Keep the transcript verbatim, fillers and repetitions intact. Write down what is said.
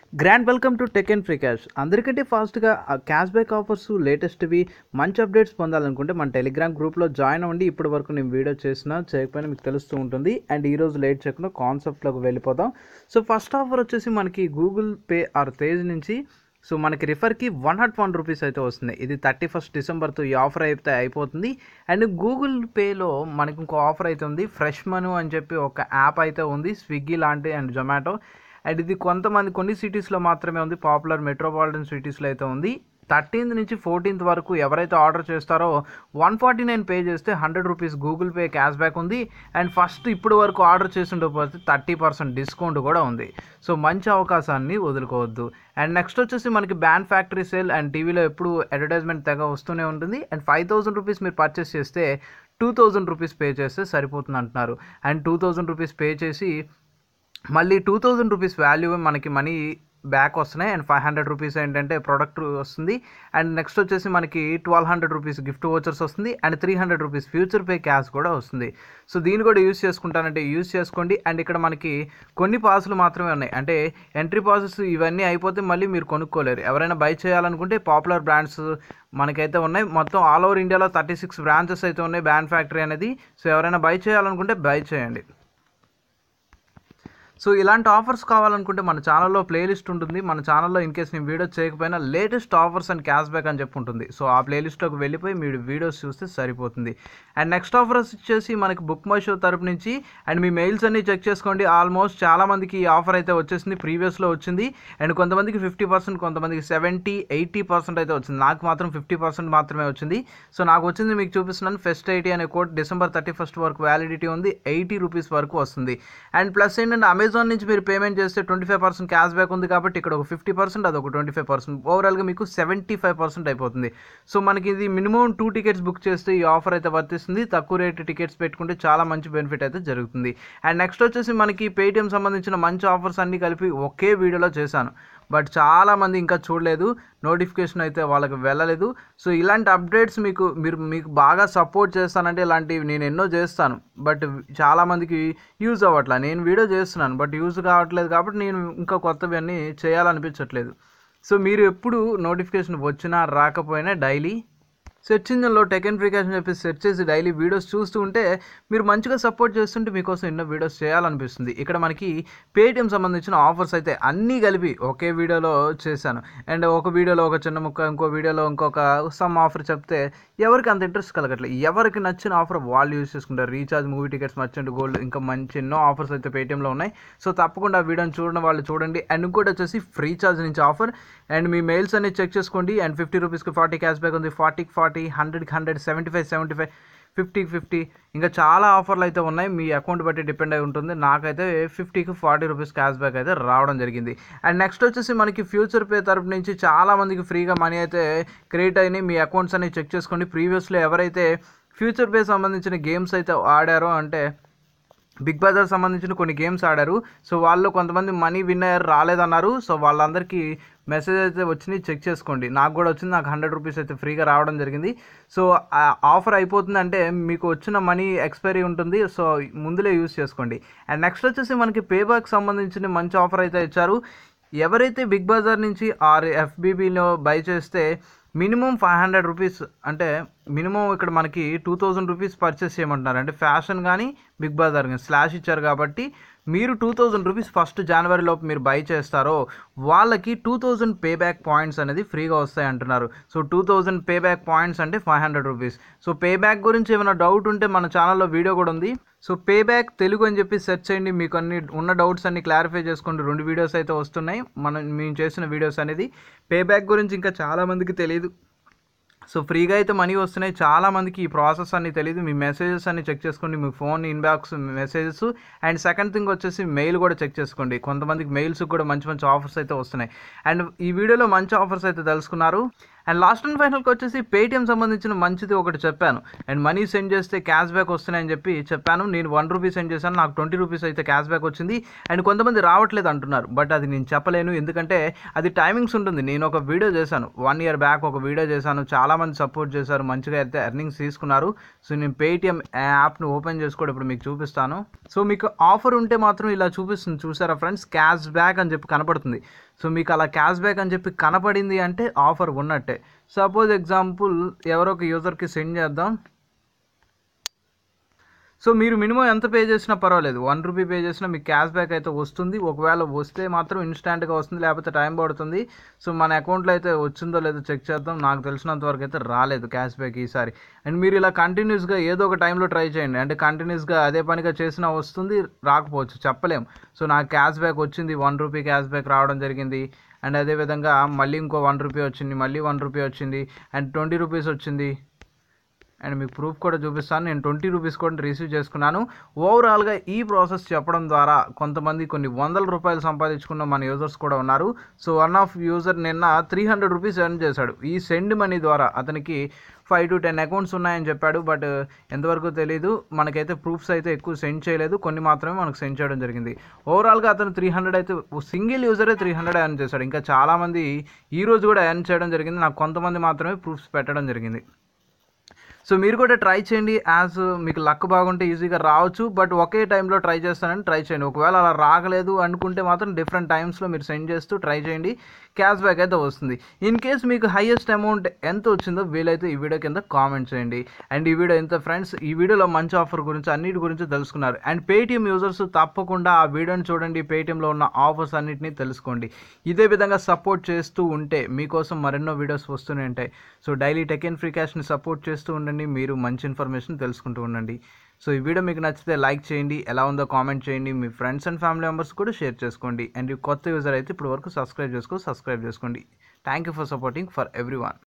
Grand welcome to Tech and Free Cash. అందరికంటే ఫాస్ట్గా cash back offers లేటెస్ట్వి మంచి updates పొందాలనుకుంటే మన టెలిగ్రామ్ గ్రూప్లో జాయిన్ అవ్వండి. ఇప్పటి వరకు నేను వీడియో చేసినా చేయకపోయినా మీకు తెలుస్తూ ఉంటుంది. అండ్ ఈరోజు లేట్ చేయకుండా కాన్సెప్ట్లోకి వెళ్ళిపోదాం. సో ఫస్ట్ ఆఫర్ వచ్చేసి మనకి గూగుల్ పే ఆర్ తేజ్ నుంచి సో మనకి రిఫర్కి వన్ హండ్రెడ్ వన్ రూపీస్ అయితే వస్తుంది. ఇది థర్టీ ఫస్ట్ డిసెంబర్తో ఈ ఆఫర్ అయితే అయిపోతుంది. అండ్ గూగుల్ పేలో మనకి ఇంకో ఆఫర్ అయితే ఉంది. ఫ్రెష్ మను అని చెప్పి ఒక యాప్ అయితే ఉంది, స్విగ్గీ లాంటి అండ్ జొమాటో. అండ్ ఇది కొంతమంది కొన్ని సిటీస్లో మాత్రమే ఉంది, పాపులర్ మెట్రోపాలిటన్ సిటీస్లో అయితే ఉంది. థర్టీన్త్ నుంచి ఫోర్టీన్త్ వరకు ఎవరైతే ఆర్డర్ చేస్తారో వన్ ఫార్టీ నైన్ పే చేస్తే hundred rupees Google Pay cash back ఉంది. అండ్ ఫస్ట్ ఇప్పుడు వరకు ఆర్డర్ చేస్తుండకపోతే థర్టీ పర్సెంట్ డిస్కౌంట్ కూడా ఉంది. సో మంచి అవకాశాన్ని వదులుకోవద్దు. అండ్ నెక్స్ట్ వచ్చేసి మనకి బ్యాండ్ ఫ్యాక్టరీ సేల్ అండ్ టీవీలో ఎప్పుడు అడ్వర్టైజ్మెంట్ తెగ వస్తూనే ఉంటుంది. అండ్ ఫైవ్ థౌసండ్ రూపీస్ మీరు పర్చేస్ చేస్తే టూ థౌజండ్ రూపీస్ పే చేస్తే సరిపోతుంది అంటున్నారు. And two thousand rupees pay చేసి మళ్ళీ టూ థౌజండ్ రూపీస్ వాల్యూ మనకి మనీ బ్యాక్ వస్తున్నాయి. అండ్ ఫైవ్ హండ్రెడ్ రూపీస్ ఏంటంటే ప్రోడక్ట్ వస్తుంది. అండ్ నెక్స్ట్ వచ్చేసి మనకి twelve hundred rupees gift vouchers వస్తుంది. And three hundred rupees future pay cash కూడా వస్తుంది. సో దీన్ని కూడా యూస్ చేసుకుంటానంటే యూస్ చేసుకోండి. అండ్ ఇక్కడ మనకి కొన్ని పాసులు మాత్రమే ఉన్నాయి, అంటే ఎంట్రీ పాసెస్ ఇవన్నీ అయిపోతే మళ్ళీ మీరు కొనుక్కోలేరు. ఎవరైనా బై చేయాలనుకుంటే పాపులర్ బ్రాండ్స్ మనకైతే ఉన్నాయి. మొత్తం ఆల్ ఓవర్ ఇండియాలో థర్టీ సిక్స్ బ్రాంచెస్ అయితే ఉన్నాయి బ్యాండ్ ఫ్యాక్టరీ అనేది. సో ఎవరైనా బై చేయాలనుకుంటే బై చేయండి. సో ఇలాంటి ఆఫర్స్ కావాలనుకుంటే మన ఛానల్లో ప్లేలిస్ట్ ఉంటుంది. మన ఛానల్లో ఇన్ కేస్ నేను వీడియో చేయకపోయినా latest offers and cash back అని చెప్పి ఉంటుంది. సో ఆ ప్లేలిస్ట్లోకి వెళ్ళిపోయి మీరు వీడియోస్ చూస్తే సరిపోతుంది. అండ్ నెక్స్ట్ ఆఫర్స్ వచ్చేసి మనకి బుక్ మై షో తరపు నుంచి. అండ్ మీ మెయిల్స్ అన్ని చెక్ చేసుకోండి. ఆల్మోస్ట్ చాలామందికి ఈ ఆఫర్ అయితే వచ్చేసింది, ప్రీవియస్లో వచ్చింది. అండ్ కొంతమందికి ఫిఫ్టీ పర్సెంట్ కొంతమందికి సెవెంటీ ఎయిటీ పర్సెంట్ అయితే వచ్చింది. నాకు మాత్రం ఫిఫ్టీ పర్సెంట్ మాత్రమే వచ్చింది. సో నాకు వచ్చింది మీకు చూపిస్తున్నాను. ఫెస్ట్ ఎయిటీ అనే కోడ్ డిసెంబర్ థర్టీ ఫస్ట్ వరకు వ్యాలిడిటీ ఉంది. ఎయిటీ రూపీస్ వరకు వస్తుంది. అండ్ ప్లస్ ఏంటంటే అమెజాన్ నుంచి మీరు పేమెంట్ చేస్తే twenty five percent cash back ఉంది కాబట్టి ఇక్కడ ఒక ఫిఫ్టీ పర్సెంట్ అది ఒక ట్వంటీ ఫైవ్ పర్సెంట్ ఓవరాల్గా మీకు సెవెంటీ ఫైవ్ పర్సెంట్ అయిపోతుంది. సో మనకి ఇది మినిమం టూ టికెట్స్ బుక్ చేస్తే ఈ ఆఫర్ అయితే వర్తిస్తుంది. తక్కువ రేట్ టికెట్స్ పెట్టుకుంటే చాలా మంచి బెనిఫిట్ అయితే జరుగుతుంది. అండ్ నెక్స్ట్ వచ్చేసి మనకి పేటిఎం సంబంధించిన మంచి ఆఫర్స్ అన్ని కలిపి ఒకే వీడియోలో చేశాను, బట్ చాలామంది ఇంకా చూడలేదు, నోటిఫికేషన్ అయితే వాళ్ళకి వెళ్ళలేదు. సో ఇలాంటి అప్డేట్స్ మీకు మీరు మీకు బాగా సపోర్ట్ చేస్తానంటే ఇలాంటివి నేను ఎన్నో చేస్తాను, బట్ చాలామందికి యూజ్ అవ్వట్లేదు. నేను వీడియో చేస్తున్నాను బట్ యూజ్ కావట్లేదు కాబట్టి నేను ఇంకా కొత్తవి అన్నీ చేయాలనిపించట్లేదు. సో మీరు ఎప్పుడు నోటిఫికేషన్ వచ్చినా రాకపోయినా డైలీ సెర్చ్ ఇంజిన్లో టెక్ అండ్ ఫ్రీ క్యాష్ అని చెప్పి సెర్చ్ చేసి డైలీ వీడియోస్ చూస్తూ ఉంటే మీరు మంచిగా సపోర్ట్ చేస్తుంటే మీకోసం ఎన్నో వీడియోస్ చేయాలనిపిస్తుంది. ఇక్కడ మనకి పేటిఎం సంబంధించిన ఆఫర్స్ అయితే అన్నీ కలిపి ఒకే వీడియోలో చేశాను. అండ్ ఒక వీడియోలో ఒక చిన్న ముక్క, ఇంకో వీడియోలో ఇంకొక సమ్ ఆఫర్ చెప్తే ఎవరికి అంత ఇంట్రెస్ట్ కలగట్లేదు. ఎవరికి నచ్చిన ఆఫర్ వాళ్ళు యూజ్ చేసుకుంటారు. Recharge, movie tickets, merchant gold, ఇంకా మంచి ఎన్నో ఆఫర్స్ అయితే పేటిఎంలో ఉన్నాయి. సో తప్పకుండా ఆ వీడియోని చూడడం వాళ్ళు చూడండి. అండ్ ఇంకోటి వచ్చేసి ఫ్రీ ఛార్జ్ నుంచి ఆఫర్. అండ్ మీ మెయిల్స్ అన్ని చెక్ చేసుకోండి. అండ్ ఫిఫ్టీ రూపీస్కి ఫార్టీ క్యాష్ బ్యాక్ ఉంది, ఫార్టీకి ఫార్టీ, హండ్రెడ్కి hundred, seventy five seventy five, ఫిఫ్టీకి ఫిఫ్టీ, ఇంకా చాలా ఆఫర్లు అయితే ఉన్నాయి. మీ అకౌంట్ బట్టి డిపెండ్ అయి ఉంటుంది. నాకైతే ఫిఫ్టీకి ఫార్టీ రూపీస్ క్యాష్ బ్యాక్ అయితే రావడం జరిగింది. అండ్ నెక్స్ట్ వచ్చేసి మనకి ఫ్యూచర్ పే తరపు నుంచి చాలా మందికి ఫ్రీగా మనీ అయితే క్రియేట్ అయినాయి. మీ అకౌంట్స్ అన్ని చెక్ చేసుకోండి. ప్రీవియస్లో ఎవరైతే ఫ్యూచర్ పే సంబంధించిన గేమ్స్ అయితే ఆడారో, అంటే బిగ్ బజార్ సంబంధించిన కొన్ని గేమ్స్ ఆడారు, సో వాళ్ళు కొంతమంది మనీ విన్ అయ్యారు, రాలేదన్నారు. సో వాళ్ళందరికీ మెసేజ్ అయితే వచ్చినాయి, చెక్ చేసుకోండి. నాకు కూడా వచ్చింది, నాకు హండ్రెడ్ రూపీస్ అయితే ఫ్రీగా రావడం జరిగింది. సో ఆఫర్ అయిపోతుంది అంటే మీకు వచ్చిన మనీ ఎక్స్పైరీ ఉంటుంది, సో ముందులే యూజ్ చేసుకోండి. అండ్ నెక్స్ట్ వచ్చేసి మనకి పేబ్యాక్ సంబంధించిన మంచి ఆఫర్ అయితే ఇచ్చారు. ఎవరైతే బిగ్ బజార్ నుంచి ఆర్ ఎఫ్బీబీలో బై చేస్తే మినిమం ఫైవ్ హండ్రెడ్ రూపీస్, అంటే మినిమం ఇక్కడ మనకి టూ థౌజండ్ రూపీస్ పర్చేస్ చేయమంటున్నారు. అంటే ఫ్యాషన్ కానీ బిగ్ బజార్ కానీ స్లాష్ ఇచ్చారు కాబట్టి మీరు టూ థౌజండ్ రూపీస్ ఫస్ట్ జనవరి లోపు మీరు బై చేస్తారో వాళ్ళకి టూ థౌజండ్ పే బ్యాక్ పాయింట్స్ అనేది ఫ్రీగా వస్తాయి అంటున్నారు. సో టూ థౌజండ్ పే బ్యాక్ పాయింట్స్ అంటే five hundred rupees. So Payback బ్యాక్ గురించి ఏమైనా డౌట్ ఉంటే మన ఛానల్లో వీడియో కూడా ఉంది. సో పే బ్యాక్ తెలుగు అని చెప్పి సెర్చ్ చేయండి. మీకు అన్ని ఉన్న డౌట్స్ అన్ని క్లారిఫై చేసుకోండి. రెండు వీడియోస్ అయితే వస్తున్నాయి మనం మేము చేసిన వీడియోస్ అనేది. పే బ్యాక్ గురించి ఇంకా చాలామందికి తెలియదు. సో ఫ్రీగా అయితే మనీ వస్తున్నాయి. చాలామందికి ఈ ప్రాసెస్ అన్ని తెలియదు. మీ మెసేజెస్ అన్ని చెక్ చేసుకోండి, మీ phone inbox messages. And second thing వచ్చేసి మెయిల్ కూడా చెక్ చేసుకోండి. కొంతమందికి మెయిల్స్ కూడా మంచి మంచి ఆఫర్స్ అయితే వస్తున్నాయి. అండ్ ఈ వీడియోలో మంచి ఆఫర్స్ అయితే తెలుసుకున్నారు. అండ్ లాస్ట్ అండ్ ఫైనల్కి వచ్చేసి పేటిఎం సంబంధించిన మంచిది ఒకటి చెప్పాను. అండ్ మనీ సెండ్ చేస్తే క్యాష్ బ్యాక్ వస్తున్నాయని చెప్పి చెప్పాను. నేను వన్ రూపీ సెండ్ చేశాను, నాకు ట్వంటీ రూపీస్ అయితే క్యాష్ బ్యాక్ వచ్చింది. అండ్ కొంతమంది రావట్లేదు అంటున్నారు, బట్ అది నేను చెప్పలేను, ఎందుకంటే అది టైమింగ్స్ ఉంటుంది. నేను ఒక వీడియో చేశాను వన్ ఇయర్ బ్యాక్, ఒక వీడియో చేశాను, చాలామంది సపోర్ట్ చేశారు, మంచిగా అయితే ఎర్నింగ్స్ తీసుకున్నారు. సో నేను పేటిఎం యాప్ను ఓపెన్ చేసుకోవడం ఇప్పుడు మీకు చూపిస్తాను. సో మీకు ఆఫర్ ఉంటే మాత్రం ఇలా చూపిస్తుంది, చూసారా ఫ్రెండ్స్, క్యాష్ బ్యాక్ అని చెప్పి కనపడుతుంది. సో మీకు అలా క్యాష్ బ్యాక్ అని చెప్పి కనపడింది అంటే ఆఫర్ ఉన్నట్టే. సపోజ్ ఎగ్జాంపుల్ ఎవరో ఒక యూజర్కి సెండ్ చేద్దాం. సో మీరు మినిమం ఎంత పే చేసినా పర్వాలేదు, వన్ రూపీ పే చేసినా మీకు క్యాష్ బ్యాక్ అయితే వస్తుంది. ఒకవేళ వస్తే మాత్రం ఇన్స్టాంట్గా వస్తుంది, లేకపోతే టైం పడుతుంది. సో మన అకౌంట్లో అయితే వచ్చిందో లేదో చెక్ చేద్దాం. నాకు తెలిసినంత వరకు అయితే రాలేదు క్యాష్ బ్యాక్ ఈసారి. అండ్ మీరు ఇలా కంటిన్యూస్గా ఏదో ఒక టైంలో ట్రై చేయండి, అంటే కంటిన్యూస్గా అదే పనిగా చేసినా వస్తుంది, రాకపోవచ్చు, చెప్పలేం. సో నాకు క్యాష్ బ్యాక్ వచ్చింది, వన్ రూపీ క్యాష్ బ్యాక్ రావడం జరిగింది. అండ్ అదేవిధంగా మళ్ళీ ఇంకో వన్ రూపీ వచ్చింది, మళ్ళీ వన్ రూపీ వచ్చింది, అండ్ ట్వంటీ రూపీస్ వచ్చింది. అండ్ మీకు ప్రూఫ్ కూడా చూపిస్తాను, నేను ట్వంటీ రూపీస్ కూడా రిసీవ్ చేసుకున్నాను. ఓవరాల్గా ఈ ప్రాసెస్ చెప్పడం ద్వారా కొంతమంది కొన్ని వందల రూపాయలు సంపాదించుకున్న మన యూజర్స్ కూడా ఉన్నారు. సో వన్ ఆఫ్ యూజర్ నిన్న త్రీ హండ్రెడ్ రూపీస్ ఎర్న్ చేశాడు ఈ సెండ్ మనీ ద్వారా. అతనికి ఫైవ్ టు టెన్ అకౌంట్స్ ఉన్నాయని చెప్పాడు, బట్ ఎంతవరకు తెలీదు. మనకైతే ప్రూఫ్స్ అయితే ఎక్కువ సెండ్ చేయలేదు, కొన్ని మాత్రమే మనకు సెండ్ చేయడం జరిగింది. ఓవరాల్గా అతను త్రీ హండ్రెడ్ అయితే సింగిల్ యూజరే త్రీ హండ్రెడ్ ఎర్న్ చేశాడు. ఇంకా చాలామంది ఈ రోజు కూడా ఎర్న్ చేయడం జరిగింది, నాకు కొంతమంది మాత్రమే ప్రూఫ్స్ పెట్టడం జరిగింది. సో మీరు కూడా ట్రై చేయండి, యాజ్ మీకు లక్ బాగుంటే ఈజీగా రావచ్చు, బట్ ఒకే టైంలో ట్రై చేస్తానని ట్రై చేయండి. ఒకవేళ అలా రాగలేదు అనుకుంటే మాత్రం డిఫరెంట్ టైమ్స్లో మీరు సెండ్ చేస్తూ ట్రై చేయండి, క్యాష్ బ్యాక్ అయితే వస్తుంది. ఇన్ కేస్ మీకు హైయెస్ట్ అమౌంట్ ఎంత వచ్చిందో వీలైతే ఈ వీడియో కింద కామెంట్ చేయండి. అండ్ ఈ వీడియో ఎంత ఫ్రెండ్స్, ఈ వీడియోలో మంచి ఆఫర్ గురించి అన్నిటి గురించి తెలుసుకున్నారు. అండ్ పేటిఎం యూజర్స్ తప్పకుండా ఆ వీడియోని చూడండి, పేటిఎంలో ఉన్న ఆఫర్స్ అన్నిటిని తెలుసుకోండి. ఇదే విధంగా సపోర్ట్ చేస్తూ ఉంటే మీకోసం మరెన్నో వీడియోస్ వస్తూనే ఉంటాయి. So daily tech and free క్యాష్ని సపోర్ట్ చేస్తూ ఉండండి, మీరు మంచి ఇన్ఫర్మేషన్ తెలుసుకుంటూ ఉండండి. సో ఈ వీడియో మీకు నచ్చితే లైక్ చేయండి, ఎలా ఉందో కామెంట్ చేయండి, మీ ఫ్రెండ్స్ అండ్ ఫ్యామిలీ మెంబర్స్ కూడా షేర్ చేసుకోండి. అండ్ ఈ కొత్త యూజర్ అయితే ఇప్పుడు వరకు సబ్స్క్రైబ్ చేసుకో సబ్స్క్రైబ్ చేసుకోండి. Thank you for supporting for every one.